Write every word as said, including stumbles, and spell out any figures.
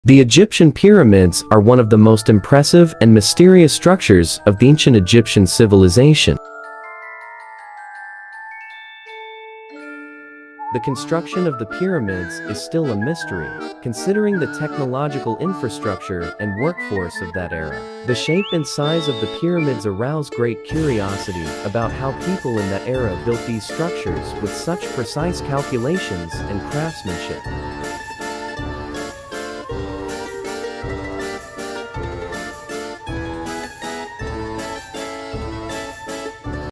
The Egyptian pyramids are one of the most impressive and mysterious structures of the ancient Egyptian civilization. The construction of the pyramids is still a mystery, considering the technological infrastructure and workforce of that era. The shape and size of the pyramids arouse great curiosity about how people in that era built these structures with such precise calculations and craftsmanship.